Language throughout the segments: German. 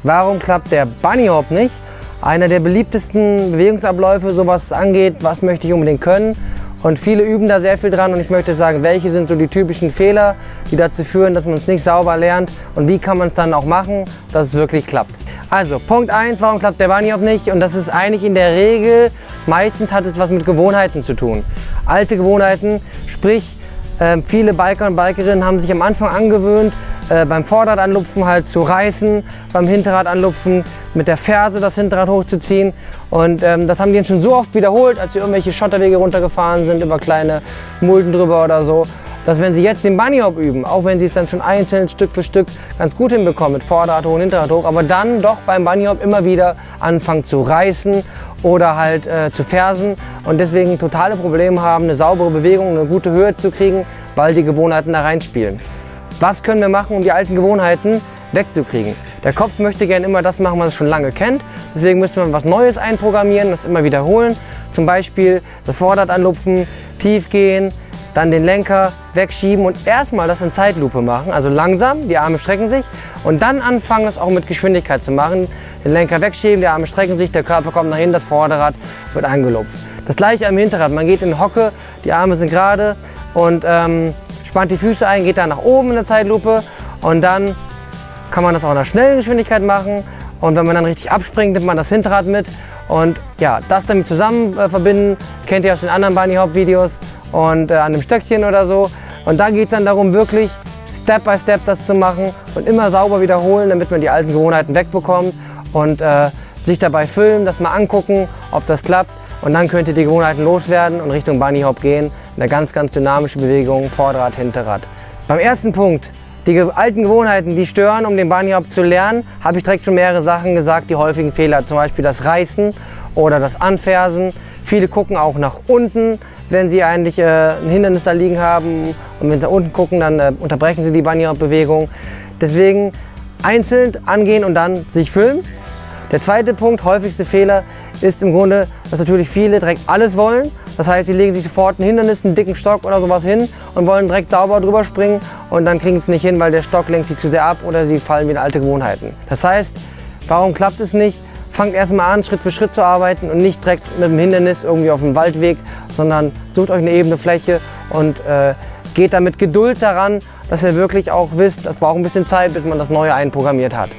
Warum klappt der Bunny Hop nicht? Einer der beliebtesten Bewegungsabläufe, so was es angeht, was möchte ich unbedingt können. Und viele üben da sehr viel dran und ich möchte sagen, welche sind so die typischen Fehler, die dazu führen, dass man es nicht sauber lernt und wie kann man es dann auch machen, dass es wirklich klappt. Also Punkt 1, warum klappt der Bunny Hop nicht? Und das ist eigentlich in der Regel, meistens hat es was mit Gewohnheiten zu tun. Alte Gewohnheiten, sprich viele Biker und Bikerinnen haben sich am Anfang angewöhnt, beim Vorderrad anlupfen halt zu reißen, beim Hinterrad anlupfen mit der Ferse das Hinterrad hochzuziehen. Und das haben die dann schon so oft wiederholt, als sie irgendwelche Schotterwege runtergefahren sind, über kleine Mulden drüber oder so, dass wenn sie jetzt den Bunny Hop üben, auch wenn sie es dann schon einzeln Stück für Stück ganz gut hinbekommen, mit Vorderrad hoch und Hinterrad hoch, aber dann doch beim Bunny Hop immer wieder anfangen zu reißen oder halt zu fersen und deswegen totale Probleme haben, eine saubere Bewegung, eine gute Höhe zu kriegen, weil die Gewohnheiten da reinspielen. Was können wir machen, um die alten Gewohnheiten wegzukriegen? Der Kopf möchte gerne immer das machen, was er schon lange kennt. Deswegen müssen wir was Neues einprogrammieren, das immer wiederholen. Zum Beispiel das Vorderrad anlupfen, tief gehen, dann den Lenker wegschieben und erstmal das in Zeitlupe machen. Also langsam, die Arme strecken sich und dann anfangen, das auch mit Geschwindigkeit zu machen. Den Lenker wegschieben, die Arme strecken sich, der Körper kommt nach hinten, das Vorderrad wird angelupft. Das gleiche am Hinterrad. Man geht in Hocke, die Arme sind gerade und spannt die Füße ein, geht dann nach oben in der Zeitlupe und dann kann man das auch in einer schnellen Geschwindigkeit machen und wenn man dann richtig abspringt, nimmt man das Hinterrad mit und ja, das damit zusammen verbinden, kennt ihr aus den anderen Bunny Hop Videos und an einem Stöckchen oder so und da geht es dann darum, wirklich Step by Step das zu machen und immer sauber wiederholen, damit man die alten Gewohnheiten wegbekommt und sich dabei filmen, das mal angucken, ob das klappt und dann könnt ihr die Gewohnheiten loswerden und Richtung Bunny Hop gehen. Eine ganz dynamische Bewegung, Vorderrad, Hinterrad. Beim ersten Punkt, die alten Gewohnheiten, die stören, um den Bunny Hop zu lernen, habe ich direkt schon mehrere Sachen gesagt, die häufigen Fehler, zum Beispiel das Reißen oder das Anfersen. Viele gucken auch nach unten, wenn sie eigentlich ein Hindernis da liegen haben und wenn sie nach unten gucken, dann unterbrechen sie die Bunny Hop Bewegung. Deswegen einzeln angehen und dann sich filmen. Der zweite Punkt, häufigste Fehler, ist im Grunde, dass natürlich viele direkt alles wollen. Das heißt, sie legen sich sofort ein Hindernis, einen dicken Stock oder sowas hin und wollen direkt sauber drüber springen und dann kriegen sie es nicht hin, weil der Stock lenkt sie zu sehr ab oder sie fallen wieder in alte Gewohnheiten. Das heißt, warum klappt es nicht? Fangt erstmal an, Schritt für Schritt zu arbeiten und nicht direkt mit dem Hindernis irgendwie auf dem Waldweg, sondern sucht euch eine ebene Fläche und geht da mit Geduld daran, dass ihr wirklich auch wisst, das braucht ein bisschen Zeit, bis man das Neue einprogrammiert hat.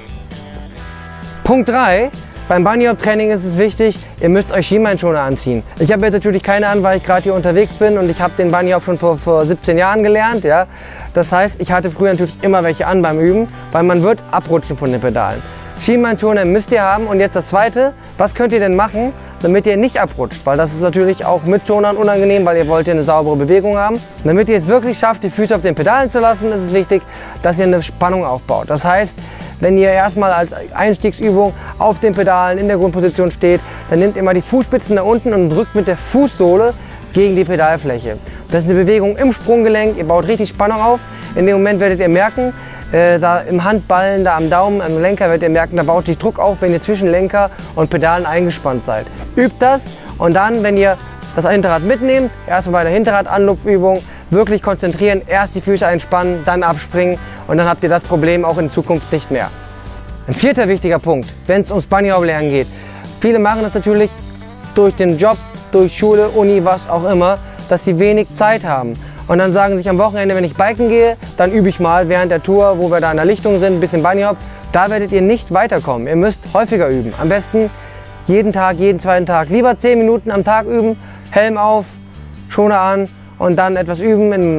Punkt 3. Beim Bunny Hop Training ist es wichtig, ihr müsst euch Schienbeinschoner anziehen. Ich habe jetzt natürlich keine an, weil ich gerade hier unterwegs bin und ich habe den Bunny Hop schon vor 17 Jahren gelernt. Ja? Das heißt, ich hatte früher natürlich immer welche an beim Üben, weil man wird abrutschen von den Pedalen. Schienbeinschoner müsst ihr haben und jetzt das zweite, was könnt ihr denn machen, damit ihr nicht abrutscht? Weil das ist natürlich auch mit Schonern unangenehm, weil ihr wollt ja eine saubere Bewegung haben. Und damit ihr es wirklich schafft, die Füße auf den Pedalen zu lassen, ist es wichtig, dass ihr eine Spannung aufbaut. Das heißt, wenn ihr erstmal als Einstiegsübung auf den Pedalen in der Grundposition steht, dann nehmt ihr mal die Fußspitzen nach unten und drückt mit der Fußsohle gegen die Pedalfläche. Das ist eine Bewegung im Sprunggelenk, ihr baut richtig Spannung auf. In dem Moment werdet ihr merken, da im Handballen, da am Daumen, am Lenker werdet ihr merken, da baut sich Druck auf, wenn ihr zwischen Lenker und Pedalen eingespannt seid. Übt das und dann, wenn ihr das Hinterrad mitnehmt, erstmal bei der Hinterradanlupfübung wirklich konzentrieren, erst die Füße einspannen, dann abspringen und dann habt ihr das Problem auch in Zukunft nicht mehr. Ein vierter wichtiger Punkt, wenn es ums Bunny Hop lernen geht. Viele machen das natürlich durch den Job, durch Schule, Uni, was auch immer, dass sie wenig Zeit haben. Und dann sagen sich am Wochenende, wenn ich biken gehe, dann übe ich mal während der Tour, wo wir da in der Lichtung sind, ein bisschen Bunny Hop. Da werdet ihr nicht weiterkommen. Ihr müsst häufiger üben. Am besten jeden Tag, jeden zweiten Tag. Lieber 10 Minuten am Tag üben, Helm auf, Schoner an und dann etwas üben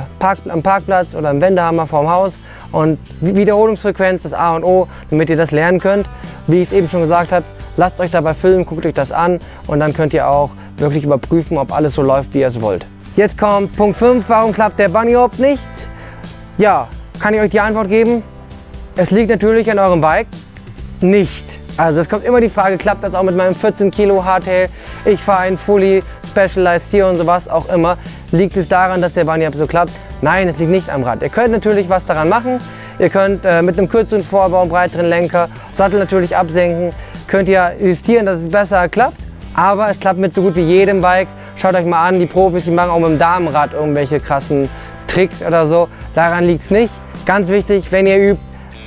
am Parkplatz oder im Wendehammer vorm Haus. Und Wiederholungsfrequenz ist A und O, damit ihr das lernen könnt. Wie ich es eben schon gesagt habe, lasst euch dabei filmen, guckt euch das an und dann könnt ihr auch wirklich überprüfen, ob alles so läuft, wie ihr es wollt. Jetzt kommt Punkt 5, warum klappt der Bunny Hop nicht? Ja, kann ich euch die Antwort geben? Es liegt natürlich an eurem Bike nicht. Also es kommt immer die Frage, klappt das auch mit meinem 14 Kilo Hardtail? Ich fahre ein Fully Specialized hier und sowas auch immer. Liegt es daran, dass der Bunny Hop so klappt? Nein, es liegt nicht am Rad. Ihr könnt natürlich was daran machen. Ihr könnt mit einem kürzeren Vorbau, einem breiteren Lenker, Sattel natürlich absenken, könnt ihr justieren, dass es besser klappt. Aber es klappt mit so gut wie jedem Bike. Schaut euch mal an, die Profis, die machen auch mit dem Damenrad irgendwelche krassen Tricks oder so. Daran liegt es nicht. Ganz wichtig, wenn ihr übt,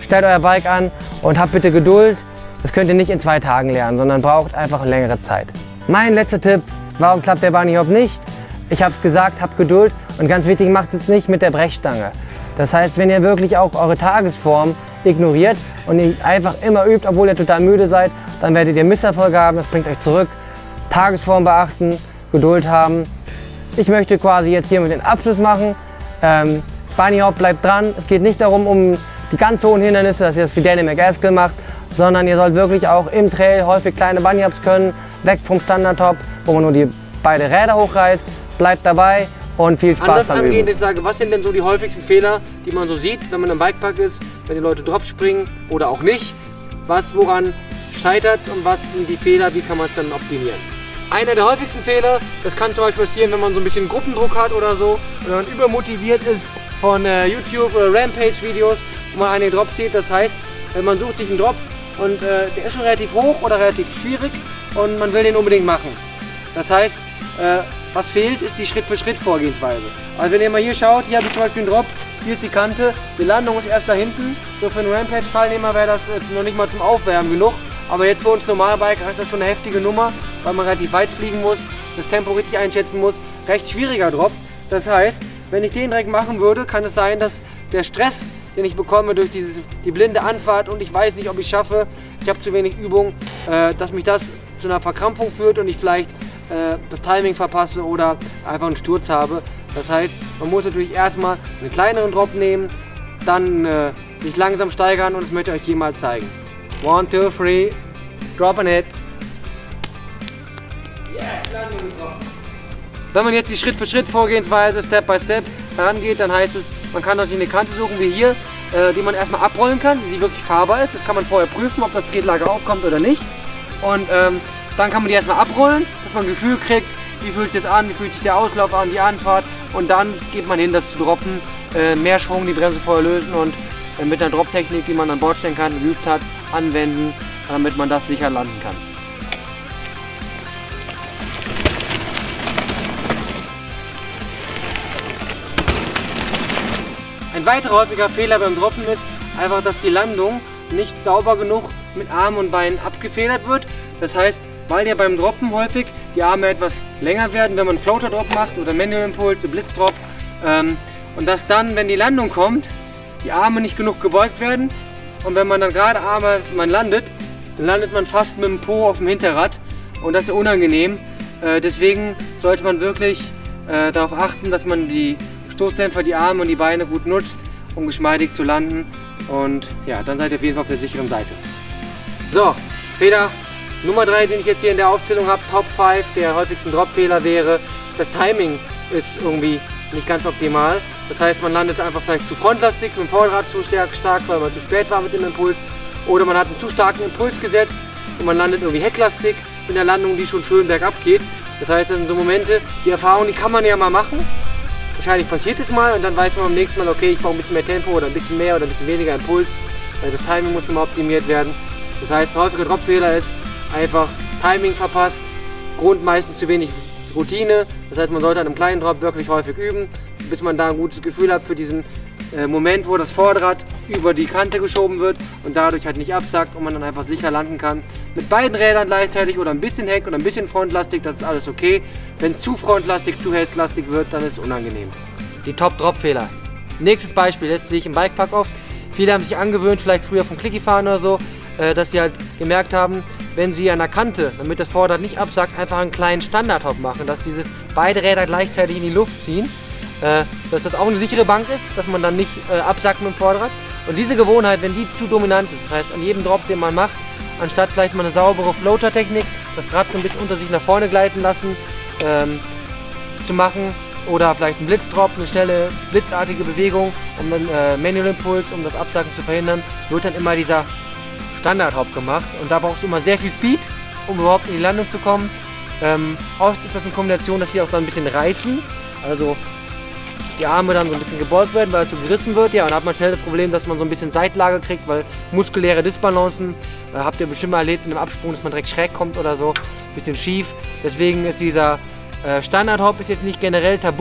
stellt euer Bike an und habt bitte Geduld. Das könnt ihr nicht in 2 Tagen lernen, sondern braucht einfach eine längere Zeit. Mein letzter Tipp, warum klappt der Bunny Hop nicht? Ich habe es gesagt, habt Geduld und ganz wichtig, macht es nicht mit der Brechstange. Das heißt, wenn ihr wirklich auch eure Tagesform ignoriert und ihr einfach immer übt, obwohl ihr total müde seid, dann werdet ihr Misserfolge haben, das bringt euch zurück. Tagesform beachten, Geduld haben. Ich möchte quasi jetzt hier mit den Abschluss machen. Bunny Hop bleibt dran. Es geht nicht darum, um die ganz hohen Hindernisse, dass ihr das wie Danny McAskill macht, sondern ihr sollt wirklich auch im Trail häufig kleine Bunny Hops können, weg vom Standard-Hop, wo man nur die beiden Räder hochreißt. Bleibt dabei und viel Spaß beim Üben. Ich sage, was sind denn so die häufigsten Fehler, die man so sieht, wenn man im Bikepark ist, wenn die Leute Drops springen oder auch nicht? Woran scheitert es und was sind die Fehler, wie kann man es dann optimieren? Einer der häufigsten Fehler, das kann zum Beispiel passieren, wenn man so ein bisschen Gruppendruck hat oder so, oder man übermotiviert ist von YouTube oder Rampage-Videos, wo man einen Drop sieht. Das heißt, man sucht sich einen Drop und der ist schon relativ hoch oder relativ schwierig und man will den unbedingt machen. Das heißt, was fehlt, ist die Schritt-für-Schritt-Vorgehensweise. Also wenn ihr mal hier schaut, hier habe ich zum Beispiel einen Drop, hier ist die Kante, die Landung ist erst da hinten. So für einen Rampage-Teilnehmer wäre das noch nicht mal zum Aufwärmen genug. Aber jetzt für uns Normalbiker ist das schon eine heftige Nummer, weil man relativ weit fliegen muss, das Tempo richtig einschätzen muss. Recht schwieriger Drop. Das heißt, wenn ich den direkt machen würde, kann es sein, dass der Stress, den ich bekomme durch die blinde Anfahrt und ich weiß nicht, ob ich es schaffe, ich habe zu wenig Übung, dass mich das zu einer Verkrampfung führt und ich vielleicht das Timing verpasse oder einfach einen Sturz habe. Das heißt, man muss natürlich erstmal einen kleineren Drop nehmen, dann sich langsam steigern und das möchte ich euch hier mal zeigen. 1, 2, 3, drop and hit. Yes, Landung getroffen. Wenn man jetzt die Schritt-für-Schritt-Vorgehensweise, Step by Step herangeht, dann heißt es, man kann natürlich eine Kante suchen wie hier, die man erstmal abrollen kann, die wirklich fahrbar ist. Das kann man vorher prüfen, ob das Tretlager aufkommt oder nicht. Und dann kann man die erstmal abrollen, dass man ein Gefühl kriegt, wie fühlt sich das an, wie fühlt sich der Auslauf an, die Anfahrt. Und dann geht man hin, das zu droppen, mehr Schwung, die Bremse vorher lösen und mit einer Drop-Technik, die man an Bord stellen kann, geübt hat, anwenden, damit man das sicher landen kann. Ein weiterer häufiger Fehler beim Droppen ist einfach, dass die Landung nicht sauber genug mit Armen und Beinen abgefedert wird. Das heißt, weil ja beim Droppen häufig die Arme etwas länger werden, wenn man einen Floater-Drop macht oder Manual Impulse, Blitzdrop. Und dass dann, wenn die Landung kommt, die Arme nicht genug gebeugt werden. Und wenn man dann gerade man landet, dann landet man fast mit dem Po auf dem Hinterrad. Und das ist unangenehm. Deswegen sollte man wirklich darauf achten, dass man die Stoßdämpfer, die Arme und die Beine gut nutzt, um geschmeidig zu landen. Und ja, dann seid ihr auf jeden Fall auf der sicheren Seite. So, Fehler Nummer 3, den ich jetzt hier in der Aufzählung habe, Top 5 der häufigsten Drop-Fehler wäre, das Timing ist irgendwie nicht ganz optimal. Das heißt, man landet einfach vielleicht zu frontlastig, mit dem Vorderrad zu stark, weil man zu spät war mit dem Impuls. Oder man hat einen zu starken Impuls gesetzt und man landet irgendwie hecklastig in der Landung, die schon schön bergab geht. Das heißt, das sind so Momente, die Erfahrung, die kann man ja mal machen. Wahrscheinlich passiert es mal und dann weiß man beim nächsten Mal, okay, ich brauche ein bisschen mehr Tempo oder ein bisschen mehr oder ein bisschen weniger Impuls. Das Timing muss nochmal optimiert werden. Das heißt, ein häufiger Drop-Fehler ist einfach Timing verpasst, Grund meistens zu wenig Routine. Das heißt, man sollte an einem kleinen Drop wirklich häufig üben, bis man da ein gutes Gefühl hat für diesen Moment, wo das Vorderrad über die Kante geschoben wird und dadurch halt nicht absackt und man dann einfach sicher landen kann. Mit beiden Rädern gleichzeitig oder ein bisschen Heck oder ein bisschen frontlastig, das ist alles okay. Wenn es zu frontlastig, zu hecklastig wird, dann ist es unangenehm. Die Top-Drop-Fehler. Nächstes Beispiel, das sehe ich im Bikepark oft. Viele haben sich angewöhnt, vielleicht früher vom Clicky fahren oder so, dass sie halt gemerkt haben, wenn sie an der Kante, damit das Vorderrad nicht absackt, einfach einen kleinen Standard-Hop machen, dass beide Räder gleichzeitig in die Luft ziehen. Dass das auch eine sichere Bank ist, dass man dann nicht absackt mit dem Vorderrad. Und diese Gewohnheit, wenn die zu dominant ist, das heißt an jedem Drop, den man macht, anstatt vielleicht mal eine saubere Floater-Technik, das Rad so ein bisschen unter sich nach vorne gleiten lassen, zu machen, oder vielleicht einen Blitzdrop, eine schnelle, blitzartige Bewegung, um einen Manual Impuls, um das Absacken zu verhindern, wird dann immer dieser Standard-Hop gemacht. Und da brauchst du immer sehr viel Speed, um überhaupt in die Landung zu kommen. Oft ist das eine Kombination, dass sie auch dann ein bisschen reißen, also die Arme dann so ein bisschen gebeugt werden, weil es so gerissen wird. Ja, und dann hat man schnell das Problem, dass man so ein bisschen Seitlage kriegt, weil muskuläre Disbalancen, habt ihr bestimmt mal erlebt in einem Absprung, dass man direkt schräg kommt oder so, ein bisschen schief. Deswegen ist dieser Standard-Hop ist jetzt nicht generell tabu,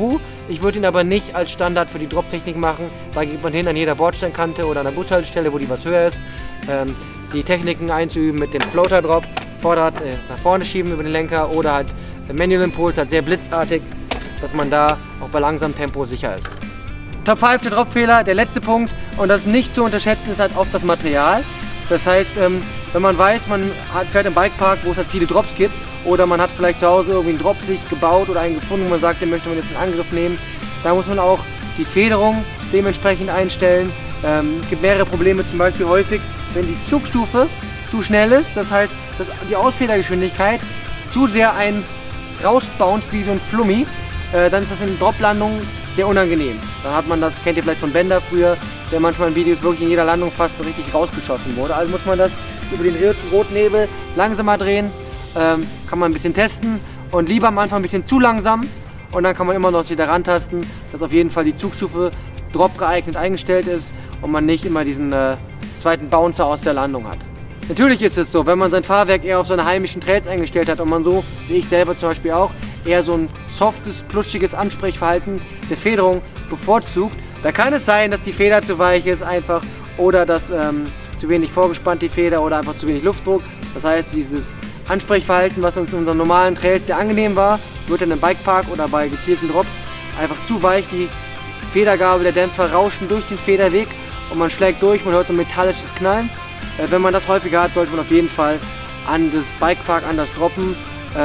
Ich würde ihn aber nicht als Standard für die Drop-Technik machen. Da geht man hin an jeder Bordsteinkante oder an der Bushaltestelle, wo die was höher ist, die Techniken einzuüben mit dem Floater-Drop, Vorderrad nach vorne schieben über den Lenker oder halt Manual Impuls, halt sehr blitzartig, dass man da auch bei langsamem Tempo sicher ist. Top 5 der Dropfehler, der letzte Punkt, und das nicht zu unterschätzen ist halt oft das Material. Das heißt, wenn man weiß, man fährt im Bikepark, wo es halt viele Drops gibt, oder man hat vielleicht zu Hause irgendwie einen Drop sich gebaut oder einen gefunden, wo man sagt, den möchte man jetzt in Angriff nehmen, da muss man auch die Federung dementsprechend einstellen. Es gibt mehrere Probleme, zum Beispiel häufig, wenn die Zugstufe zu schnell ist, das heißt, dass die Ausfedergeschwindigkeit zu sehr rausbounced wie so ein Flummi, dann ist das in Droplandungen sehr unangenehm. Dann hat man das, kennt ihr vielleicht von Bender früher, der manchmal in Videos wirklich in jeder Landung fast so richtig rausgeschossen wurde. Also muss man das über den Rotnebel langsamer drehen, kann man ein bisschen testen und lieber am Anfang ein bisschen zu langsam und dann kann man immer noch wieder rantasten, dass auf jeden Fall die Zugstufe Drop geeignet eingestellt ist und man nicht immer diesen zweiten Bouncer aus der Landung hat. Natürlich ist es so, wenn man sein Fahrwerk eher auf seine heimischen Trails eingestellt hat und man so, wie ich selber zum Beispiel auch, eher so ein softes, plutschiges Ansprechverhalten der Federung bevorzugt, da kann es sein, dass die Feder zu weich ist einfach oder dass zu wenig vorgespannt die Feder oder einfach zu wenig Luftdruck. Das heißt, dieses Ansprechverhalten, was uns in unseren normalen Trails sehr angenehm war, wird dann im Bikepark oder bei gezielten Drops einfach zu weich. Die Federgabel, der Dämpfer rauschen durch den Federweg und man schlägt durch, man hört so ein metallisches Knallen. Wenn man das häufiger hat, sollte man auf jeden Fall an das Bikepark, an das Droppen,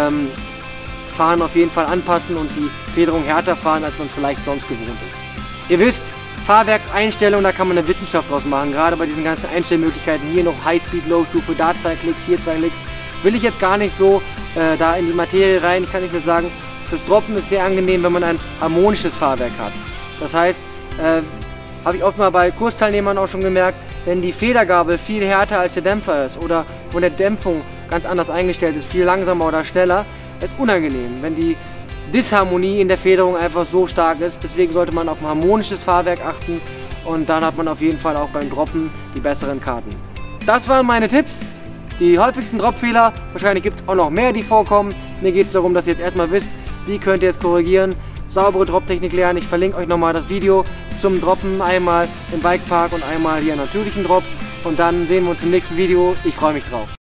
Fahren auf jeden Fall anpassen und die Federung härter fahren, als man es vielleicht sonst gewohnt ist. Ihr wisst, Fahrwerkseinstellung, da kann man eine Wissenschaft draus machen, gerade bei diesen ganzen Einstellmöglichkeiten. Hier noch High-Speed, Low-Stufe, da 2 Klicks, hier 2 Klicks. Will ich jetzt gar nicht so da in die Materie rein. Ich kann nicht nur sagen, fürs Droppen ist sehr angenehm, wenn man ein harmonisches Fahrwerk hat. Das heißt, habe ich oft mal bei Kursteilnehmern auch schon gemerkt, wenn die Federgabel viel härter als der Dämpfer ist oder von der Dämpfung ganz anders eingestellt ist, viel langsamer oder schneller, ist unangenehm, wenn die Disharmonie in der Federung einfach so stark ist. Deswegen sollte man auf ein harmonisches Fahrwerk achten und dann hat man auf jeden Fall auch beim Droppen die besseren Karten. Das waren meine Tipps. Die häufigsten Dropfehler, wahrscheinlich gibt es auch noch mehr, die vorkommen. Mir geht es darum, dass ihr jetzt erstmal wisst, wie könnt ihr jetzt korrigieren, saubere Droptechnik lernen. Ich verlinke euch nochmal das Video zum Droppen, einmal im Bikepark und einmal hier im natürlichen Drop. Und dann sehen wir uns im nächsten Video. Ich freue mich drauf.